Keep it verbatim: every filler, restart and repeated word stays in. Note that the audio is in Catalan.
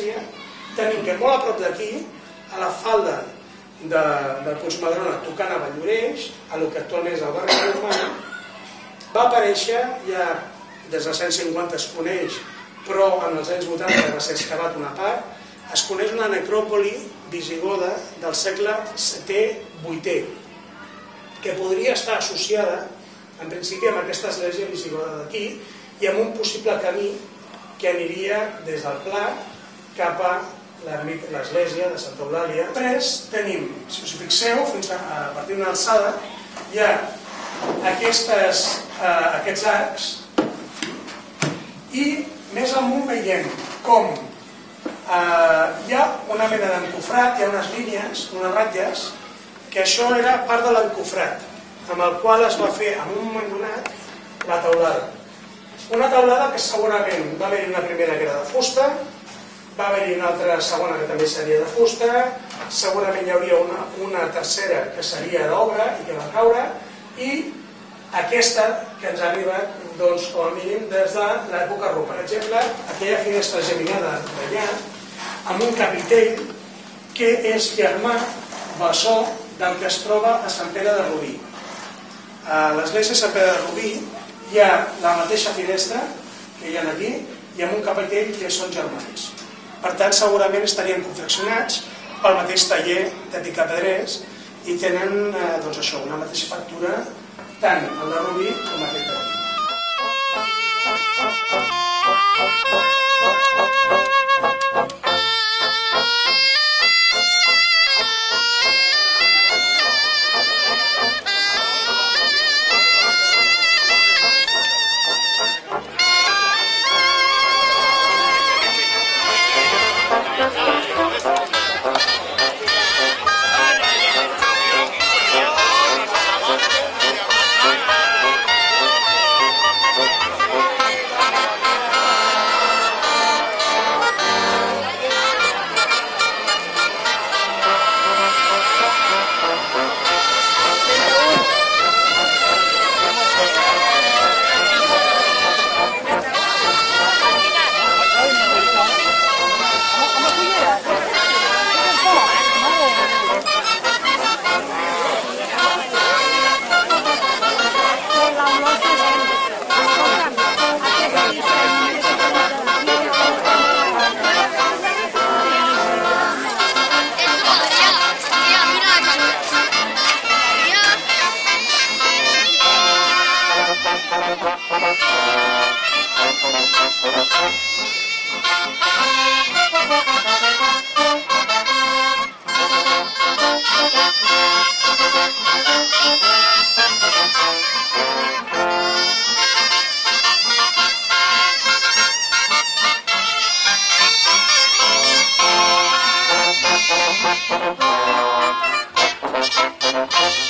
l'església, tenim que molt a prop d'aquí, a la falda del Puigmadrona, tocant a Valldoreix, a lo que actualment és el barri de l'Urbana, va aparèixer, ja des dels anys cinquanta es coneix, però en els anys vuitanta va ser excavat una part, es coneix una necròpoli visigoda del segle setè vuitè, que podria estar associada, en principi, amb aquesta església visigoda d'aquí i amb un possible camí que aniria des del Pla cap a l'església de Santa Eulàlia. Després tenim, si us fixeu, fins a partir d'una alçada, hi ha aquestes, eh, aquests arcs i més amunt veiem com eh, hi ha una mena d'encofrat, hi ha unes línies, unes ratlles, que això era part de l'encofrat, amb el qual es va fer en un moment donat la teulada. Una teulada que segurament va haver-hi una primera que era de fusta, va haver-hi una altra segona que també seria de fusta, segurament hi hauria una, una tercera que seria d'obra i que va caure, i aquesta que ens ha arribat, doncs, com a mínim, des de l'època romana. Per exemple, aquella finestra geminada d'allà, amb un capitell que és germà bessó del que es troba a Sant Pere de Rubí. A l'església de Sant Pere de Rubí hi ha la mateixa finestra que hi ha aquí i amb un capitell que són germans. Per tant, segurament estarien confeccionats pel mateix taller de picapedrers i tenen doncs això, una mateixa factura tant el de Rubí com aquest de Rubí. Thank you.